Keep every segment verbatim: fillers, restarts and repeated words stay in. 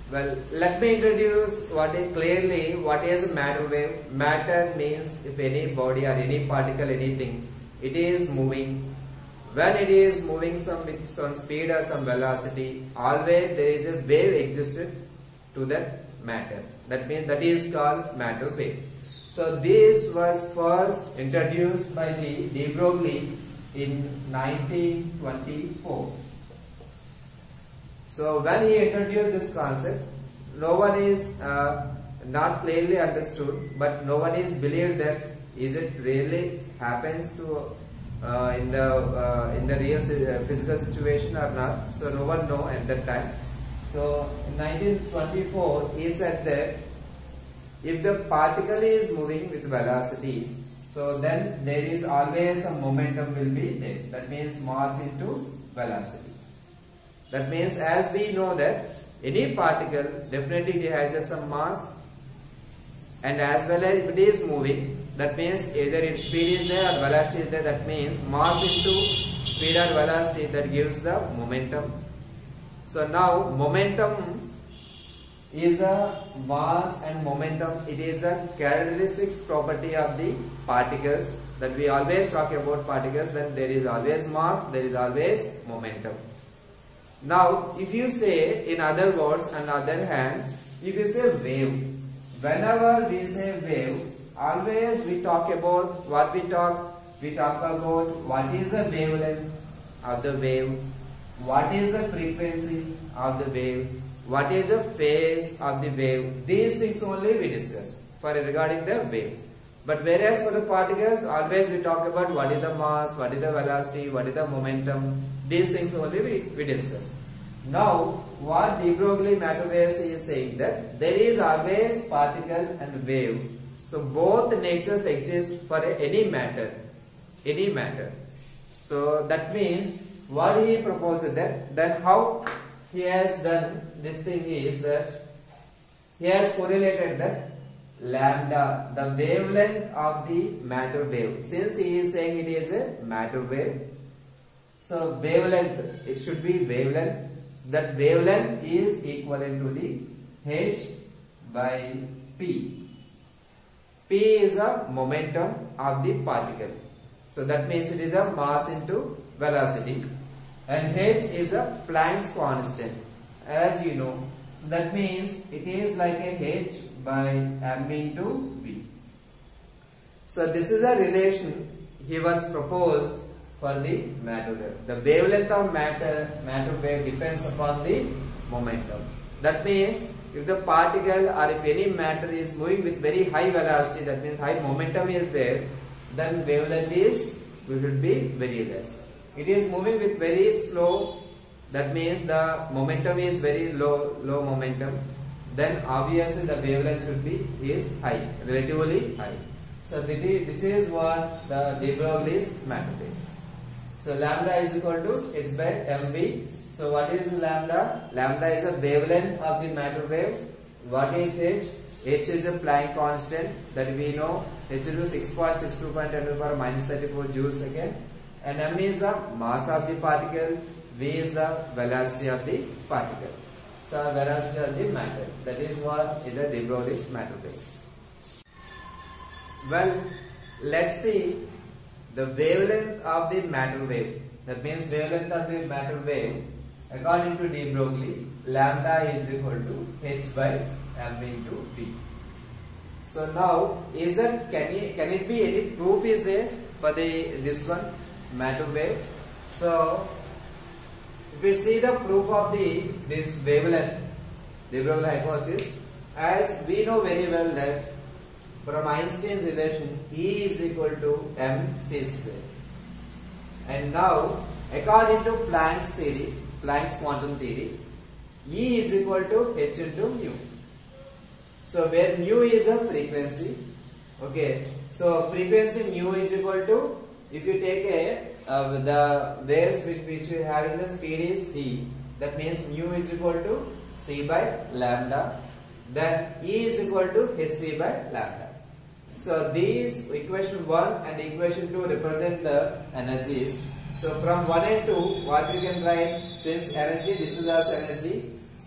Well, let me introduce what is clearly what is matter wave. Matter means if any body or any particle, anything, it is moving. When it is moving some with some speed or some velocity, always there is a wave existed to that matter. That means that is called matter wave. So this was first introduced by the de Broglie in nineteen twenty-four. So when he introduced this concept, no one is uh, not clearly understood, but no one is believed that is it really happens to uh, in the uh, in the real uh, physical situation or not. So no one know at that time. So in nineteen twenty-four, he said that if the particle is moving with velocity, so then there is always a momentum will be there. That means mass into velocity. That means as we know that any particle definitely it has some mass, and as well as if it is moving, that means either its speed is there or velocity is there. That means mass into speed or velocity, that gives the momentum. So now momentum is a mass and momentum. It is the characteristics property of the particles that we always talk about particles. Then there is always mass, there is always momentum. Now, if you say in other words, on the other hand, if you say wave, whenever we say wave, always we talk about what we talk. We talk about what is the wavelength of the wave, what is the frequency of the wave, what is the phase of the wave. These things only we discuss for regarding the wave. But whereas for the particles, always we talk about what is the mass, what is the velocity, what is the momentum. These things only we, we discuss. Now, what de Broglie matter waves is saying that there is always particle and wave. So both natures exist for any matter, any matter. So that means what he proposed that that how he has done this thing is that he has correlated that lambda, the wavelength of the matter wave. Since he is saying it is a matter wave, so wavelength, it should be wavelength. That wavelength is equivalent to the h by p. P is a momentum of the particle. So that means it is a mass into velocity. And h is a Planck's constant, as you know. So that means it is like a h by m into v. So this is a relation he was proposed for the matter wave. The wavelength of matter matter wave depends upon the momentum. That means if the particle or if any matter is moving with very high velocity, that means high momentum is there, then wavelength is will be very less. It is moving with very slow, that means the momentum is very low, low momentum, then obviously the wavelength should be is high, relatively high. So this is what the de Broglie's matter is. So lambda is equal to h by mv. So what is lambda? Lambda is a wavelength of the matter wave. What is h? H is a Planck constant that we know. H is six point six two point ten to the power minus thirty-four joules second. And m is the mass of the particle. V is the velocity of the particle. So velocity of the matter. That is what is the de Broglie's matter wave. Well, let's see the wavelength of the matter wave. That means wavelength of the matter wave according to de Broglie, lambda is equal to h by m into p. So now, is that can it, can it be any proof is there for the this one matter wave? So if we see the proof of the this wavelength, de Broglie hypothesis, as we know very well that from Einstein's relation, E is equal to mc square. And now, according to Planck's theory, Planck's quantum theory, E is equal to h into mu. So where mu is a frequency, okay. So frequency mu is equal to, if you take a uh, the waves which which we have in the speed is c. That means mu is equal to c by lambda. Then E is equal to hc by lambda. So these equation one and equation two represent the energies. So from one and two, what we can write, since energy, this is also energy. So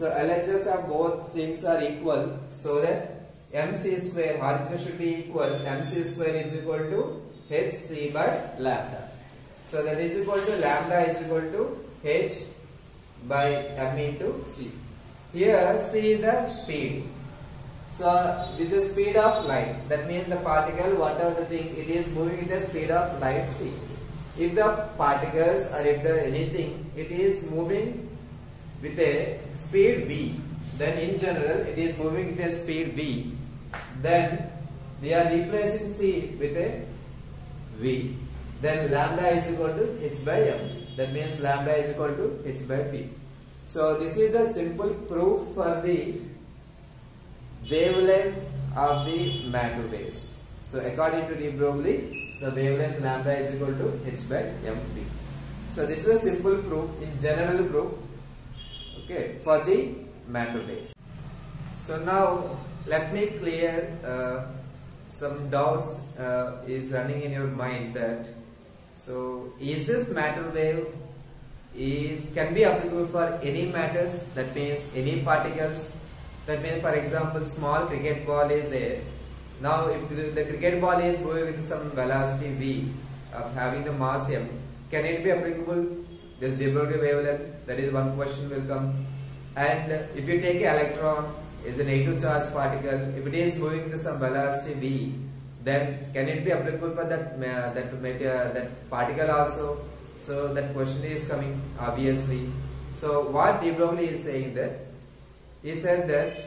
So L H S of both things are equal, so that mc square, R H S should be equal, mc square is equal to hc by lambda. So that is equal to lambda is equal to h by m into c. Here c is the speed. So with the speed of light, that means the particle, whatever the thing, it is moving with the speed of light c. If the particles or if the anything, it is moving with a speed v, then in general it is moving with a speed v, then we are replacing c with a v, then lambda is equal to h by m, that means lambda is equal to h by p. So this is the simple proof for the wavelength of the matter waves. So according to de Broglie, the wavelength lambda is equal to h by mp. So this is a simple proof, in general proof, okay, for the matter waves. So now let me clear uh, some doubts uh, is running in your mind that, so is this matter wave is can be applicable for any matters, that means any particles, that means for example small cricket ball is there. Now if the, the cricket ball is moving with some velocity v of having the mass m, can it be applicable this de Broglie wavelength? That is one question will come. And if you take an electron is a negative charged particle, if it is moving with some velocity v, then can it be applicable for that uh, that uh, that particle also? So that question is coming obviously. So what de Broglie is saying that, he said that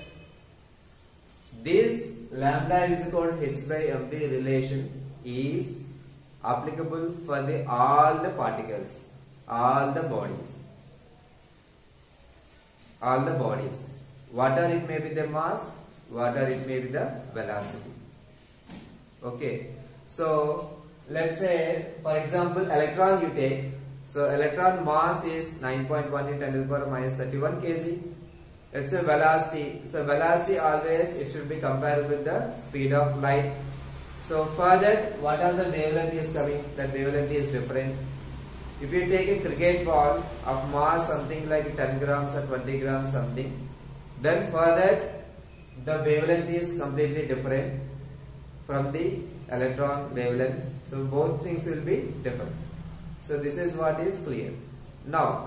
this lambda is equal to h by mp relation is applicable for the all the particles, all the bodies, all the bodies, whatever it may be the mass, whatever it may be the velocity. Okay, so let's say for example electron you take, so electron mass is nine point one in ten to the power minus thirty-one kilograms. Let's say velocity, so velocity always it should be comparable with the speed of light. So for that, what are the wavelength is coming, that wavelength is different. If you take a cricket ball of mass something like ten grams or twenty grams something, then for that the wavelength is completely different from the electron wavelength. So both things will be different. So this is what is clear. Now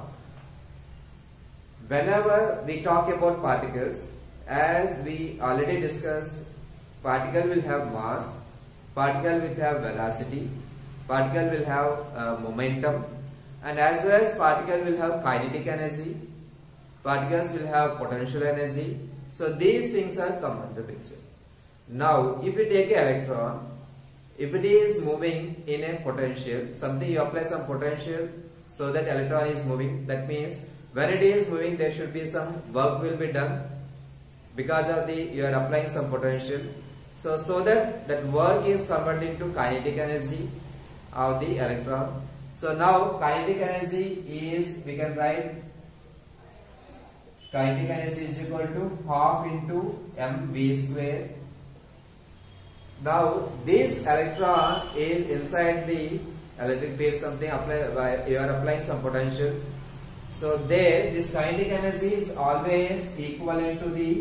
whenever we talk about particles, as we already discussed, particle will have mass, particle will have velocity, particle will have uh, momentum, and as well as particle will have kinetic energy, particles will have potential energy. So these things are come into the picture. Now if you take an electron, if it is moving in a potential, something you apply some potential so that electron is moving, that means when it is moving there should be some work will be done because of the you are applying some potential. So so that that work is converted into kinetic energy of the electron. So now kinetic energy is, we can write kinetic energy is equal to half into mv square. Now this electron is inside the electric field, something apply by you are applying some potential. So there this kinetic energy is always equivalent to the,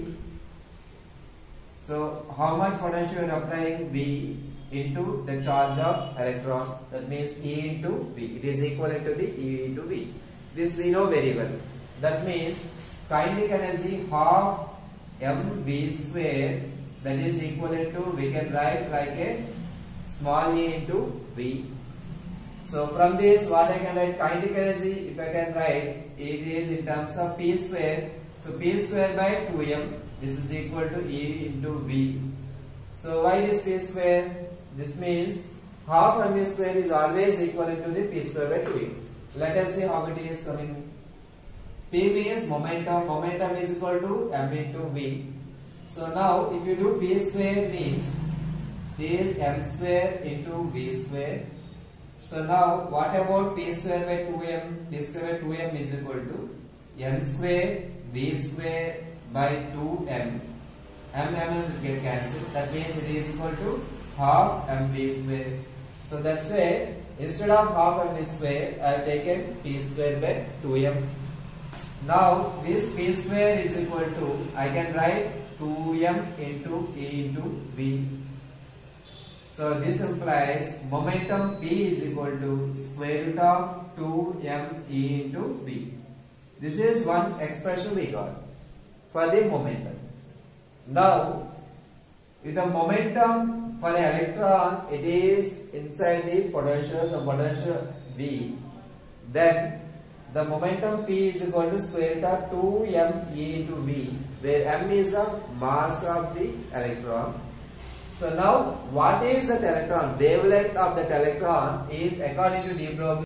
so how much potential you are applying, V into the charge of electron, that means E into V, it is equivalent to the E into V. This we know very well. That means kinetic energy half mv square, that is equivalent to, we can write like a small e into V. So from this what I can write, kinetic energy, if I can write, it is in terms of P square. So P square by two m, this is equal to E into V. So why this P square? This means half mv square is always equivalent to the P square by two m. Let us see how it is coming. P means momentum, momentum is equal to m into V. So now if you do P square means P is m square into V square. So now what about P square by two m? P square by two m is equal to m square V square by two m. M M will get cancelled. That means it is equal to half mv square. So that's why instead of half mv square I have taken P square by two m. Now this p square is equal to, I can write two m into E into V. So this implies momentum P is equal to square root of two m E into V. This is one expression we got for the momentum. Now with the momentum for the electron, it is inside the potential, the potential V. Then the momentum P is equal to square root of two m E into V, where m is the mass of the electron. So now what is that electron? Wavelength of that electron is, according to de Broglie,